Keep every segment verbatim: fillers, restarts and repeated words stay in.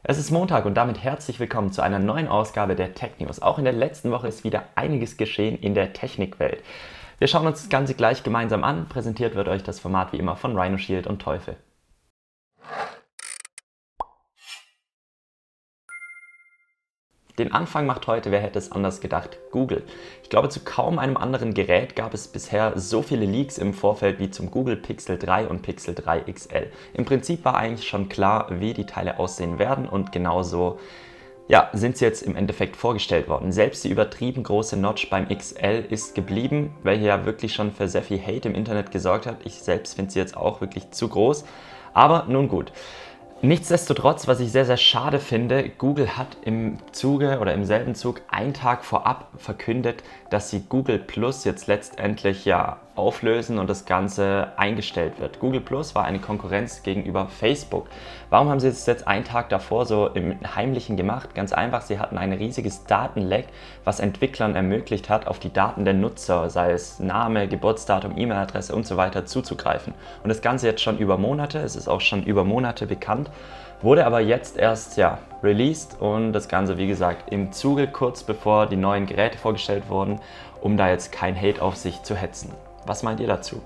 Es ist Montag und damit herzlich willkommen zu einer neuen Ausgabe der Tech News. Auch in der letzten Woche ist wieder einiges geschehen in der Technikwelt. Wir schauen uns das Ganze gleich gemeinsam an. Präsentiert wird euch das Format wie immer von Rhino Shield und Teufel. Den Anfang macht heute, wer hätte es anders gedacht, Google. Ich glaube, zu kaum einem anderen Gerät gab es bisher so viele Leaks im Vorfeld wie zum Google Pixel drei und Pixel drei X L. Im Prinzip war eigentlich schon klar, wie die Teile aussehen werden und genauso ja, sind sie jetzt im Endeffekt vorgestellt worden. Selbst die übertrieben große Notch beim X L ist geblieben, welche ja wirklich schon für sehr viel Hate im Internet gesorgt hat. Ich selbst finde sie jetzt auch wirklich zu groß, aber nun gut. Nichtsdestotrotz, was ich sehr, sehr schade finde, Google hat im Zuge oder im selben Zug einen Tag vorab verkündet, dass sie Google Plus jetzt letztendlich ja auflösen und das Ganze eingestellt wird. Google Plus war eine Konkurrenz gegenüber Facebook. Warum haben sie es jetzt einen Tag davor so im Heimlichen gemacht? Ganz einfach, sie hatten ein riesiges Datenleck, was Entwicklern ermöglicht hat, auf die Daten der Nutzer, sei es Name, Geburtsdatum, E-Mail-Adresse und so weiter, zuzugreifen. Und das Ganze jetzt schon über Monate, es ist auch schon über Monate bekannt, wurde aber jetzt erst ja, released und das Ganze, wie gesagt, im Zuge kurz bevor die neuen Geräte vorgestellt wurden, um da jetzt kein Hate auf sich zu hetzen. Was meint ihr dazu?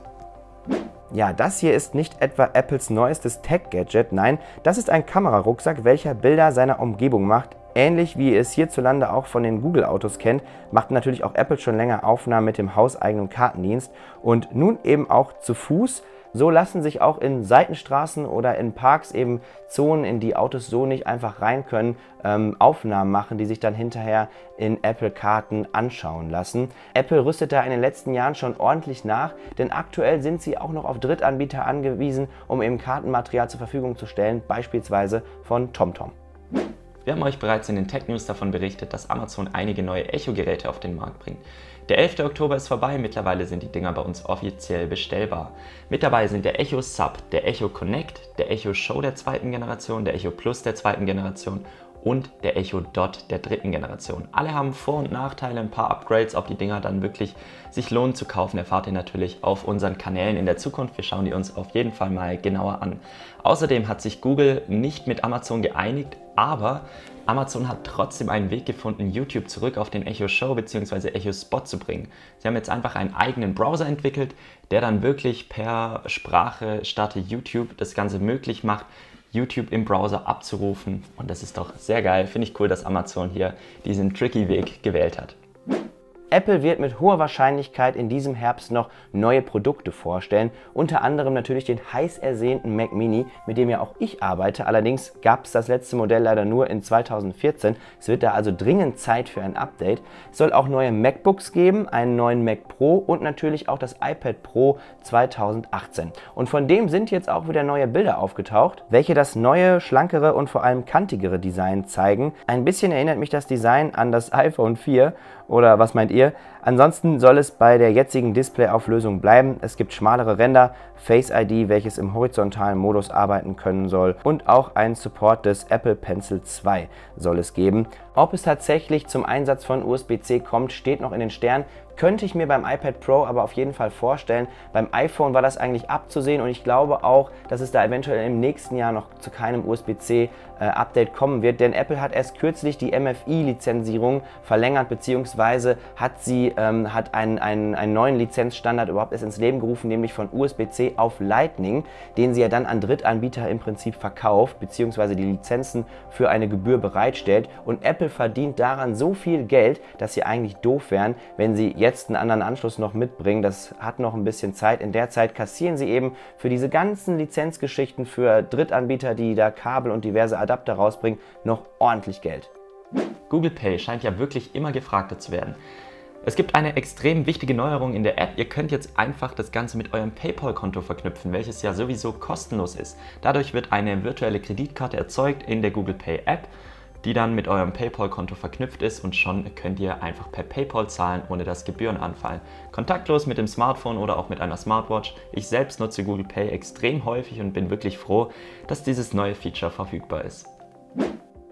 Ja, das hier ist nicht etwa Apples neuestes Tech-Gadget, nein, das ist ein Kamerarucksack, welcher Bilder seiner Umgebung macht. Ähnlich wie ihr es hierzulande auch von den Google-Autos kennt, macht natürlich auch Apple schon länger Aufnahmen mit dem hauseigenen Kartendienst und nun eben auch zu Fuß. So lassen sich auch in Seitenstraßen oder in Parks eben Zonen, in die Autos so nicht einfach rein können, ähm, Aufnahmen machen, die sich dann hinterher in Apple-Karten anschauen lassen. Apple rüstet da in den letzten Jahren schon ordentlich nach, denn aktuell sind sie auch noch auf Drittanbieter angewiesen, um eben Kartenmaterial zur Verfügung zu stellen, beispielsweise von TomTom. Wir haben euch bereits in den Tech News davon berichtet, dass Amazon einige neue Echo-Geräte auf den Markt bringt. Der elfte Oktober ist vorbei, mittlerweile sind die Dinger bei uns offiziell bestellbar. Mit dabei sind der Echo Sub, der Echo Connect, der Echo Show der zweiten Generation, der Echo Plus der zweiten Generation und der Echo Dot der dritten Generation. Alle haben Vor- und Nachteile, ein paar Upgrades, ob die Dinger dann wirklich sich lohnen zu kaufen, erfahrt ihr natürlich auf unseren Kanälen in der Zukunft. Wir schauen die uns auf jeden Fall mal genauer an. Außerdem hat sich Google nicht mit Amazon geeinigt, aber Amazon hat trotzdem einen Weg gefunden, YouTube zurück auf den Echo Show bzw. Echo Spot zu bringen. Sie haben jetzt einfach einen eigenen Browser entwickelt, der dann wirklich per Sprache statt YouTube das Ganze möglich macht, YouTube im Browser abzurufen. Und das ist doch sehr geil. Finde ich cool, dass Amazon hier diesen tricky Weg gewählt hat. Apple wird mit hoher Wahrscheinlichkeit in diesem Herbst noch neue Produkte vorstellen, unter anderem natürlich den heiß ersehnten Mac Mini, mit dem ja auch ich arbeite. Allerdings gab es das letzte Modell leider nur in zweitausendvierzehn. Es wird da also dringend Zeit für ein Update. Es soll auch neue MacBooks geben, einen neuen Mac Pro und natürlich auch das iPad Pro zweitausendachtzehn. Und von dem sind jetzt auch wieder neue Bilder aufgetaucht, welche das neue, schlankere und vor allem kantigere Design zeigen. Ein bisschen erinnert mich das Design an das iPhone vier. Oder was meint ihr? Ansonsten soll es bei der jetzigen Displayauflösung bleiben. Es gibt schmalere Ränder, Face I D, welches im horizontalen Modus arbeiten können soll und auch einen Support des Apple Pencil zwei soll es geben. Ob es tatsächlich zum Einsatz von U S B C kommt, steht noch in den Sternen. Könnte ich mir beim iPad Pro aber auf jeden Fall vorstellen. Beim iPhone war das eigentlich abzusehen und ich glaube auch, dass es da eventuell im nächsten Jahr noch zu keinem U S B C Update kommen wird, denn Apple hat erst kürzlich die M F I-Lizenzierung verlängert, beziehungsweise hat sie ähm, hat einen, einen, einen neuen Lizenzstandard überhaupt erst ins Leben gerufen, nämlich von U S B C auf Lightning, den sie ja dann an Drittanbieter im Prinzip verkauft, beziehungsweise die Lizenzen für eine Gebühr bereitstellt. Und Apple verdient daran so viel Geld, dass sie eigentlich doof wären, wenn sie jetzt einen anderen Anschluss noch mitbringen. Das hat noch ein bisschen Zeit. In der Zeit kassieren sie eben für diese ganzen Lizenzgeschichten für Drittanbieter, die da Kabel und diverse Adapter rausbringen, noch ordentlich Geld. Google Pay scheint ja wirklich immer gefragter zu werden. Es gibt eine extrem wichtige Neuerung in der App. Ihr könnt jetzt einfach das Ganze mit eurem PayPal-Konto verknüpfen, welches ja sowieso kostenlos ist. Dadurch wird eine virtuelle Kreditkarte erzeugt in der Google Pay App, die dann mit eurem PayPal-Konto verknüpft ist und schon könnt ihr einfach per PayPal zahlen, ohne dass Gebühren anfallen. Kontaktlos mit dem Smartphone oder auch mit einer Smartwatch. Ich selbst nutze Google Pay extrem häufig und bin wirklich froh, dass dieses neue Feature verfügbar ist.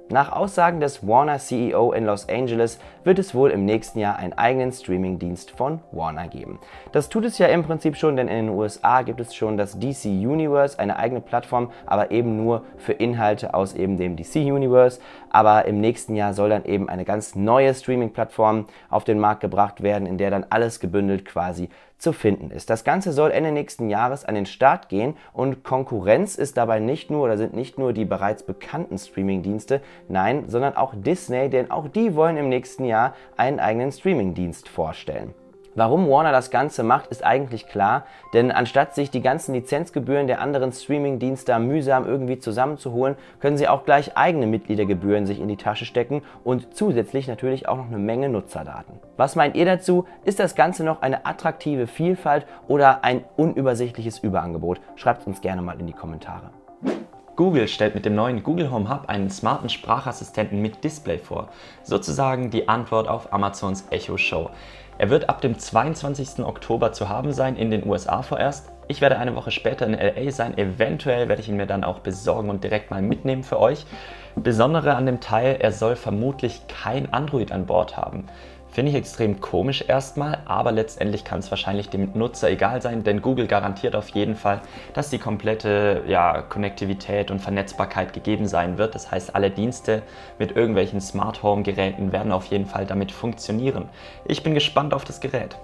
Nach Aussagen des Warner C E O in Los Angeles wird es wohl im nächsten Jahr einen eigenen Streaming-Dienst von Warner geben. Das tut es ja im Prinzip schon, denn in den U S A gibt es schon das D C Universe, eine eigene Plattform, aber eben nur für Inhalte aus eben dem D C Universe. Aber im nächsten Jahr soll dann eben eine ganz neue Streaming-Plattform auf den Markt gebracht werden, in der dann alles gebündelt quasi zu finden ist. Das Ganze soll Ende nächsten Jahres an den Start gehen und Konkurrenz ist dabei nicht nur oder sind nicht nur die bereits bekannten Streaming-Dienste, nein, sondern auch Disney, denn auch die wollen im nächsten Jahr einen eigenen Streaming-Dienst vorstellen. Warum Warner das Ganze macht, ist eigentlich klar, denn anstatt sich die ganzen Lizenzgebühren der anderen Streaming-Dienste mühsam irgendwie zusammenzuholen, können sie auch gleich eigene Mitgliedergebühren sich in die Tasche stecken und zusätzlich natürlich auch noch eine Menge Nutzerdaten. Was meint ihr dazu? Ist das Ganze noch eine attraktive Vielfalt oder ein unübersichtliches Überangebot? Schreibt es uns gerne mal in die Kommentare. Google stellt mit dem neuen Google Home Hub einen smarten Sprachassistenten mit Display vor, sozusagen die Antwort auf Amazons Echo Show. Er wird ab dem zweiundzwanzigsten Oktober zu haben sein, in den U S A vorerst. Ich werde eine Woche später in L A sein, eventuell werde ich ihn mir dann auch besorgen und direkt mal mitnehmen für euch. Besondere an dem Teil, er soll vermutlich kein Android an Bord haben. Finde ich extrem komisch erstmal, aber letztendlich kann es wahrscheinlich dem Nutzer egal sein, denn Google garantiert auf jeden Fall, dass die komplette ja, Konnektivität und Vernetzbarkeit gegeben sein wird. Das heißt, alle Dienste mit irgendwelchen Smart Home Geräten werden auf jeden Fall damit funktionieren. Ich bin gespannt auf das Gerät.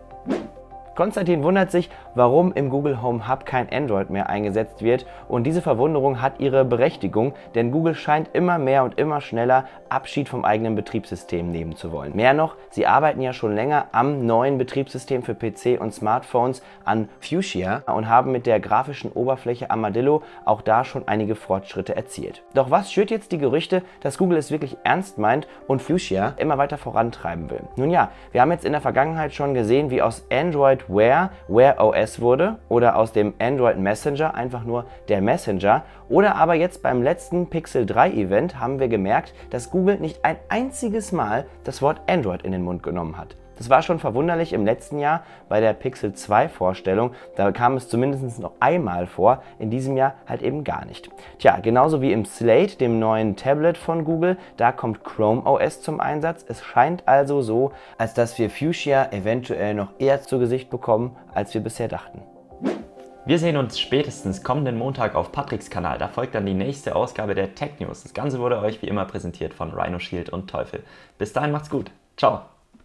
Konstantin wundert sich, warum im Google Home Hub kein Android mehr eingesetzt wird und diese Verwunderung hat ihre Berechtigung, denn Google scheint immer mehr und immer schneller Abschied vom eigenen Betriebssystem nehmen zu wollen. Mehr noch, sie arbeiten ja schon länger am neuen Betriebssystem für P C und Smartphones an Fuchsia und haben mit der grafischen Oberfläche Armadillo auch da schon einige Fortschritte erzielt. Doch was schürt jetzt die Gerüchte, dass Google es wirklich ernst meint und Fuchsia immer weiter vorantreiben will? Nun ja, wir haben jetzt in der Vergangenheit schon gesehen, wie aus Android Wear, Wear O S wurde oder aus dem Android Messenger einfach nur der Messenger oder aber jetzt beim letzten Pixel drei Event haben wir gemerkt, dass Google nicht ein einziges Mal das Wort Android in den Mund genommen hat. Das war schon verwunderlich im letzten Jahr bei der Pixel zwei Vorstellung, da kam es zumindest noch einmal vor, in diesem Jahr halt eben gar nicht. Tja, genauso wie im Slate, dem neuen Tablet von Google, da kommt Chrome O S zum Einsatz. Es scheint also so, als dass wir Fuchsia eventuell noch eher zu Gesicht bekommen, als wir bisher dachten. Wir sehen uns spätestens kommenden Montag auf Patricks Kanal, da folgt dann die nächste Ausgabe der Tech News. Das Ganze wurde euch wie immer präsentiert von Rhino Shield und Teufel. Bis dahin macht's gut, ciao!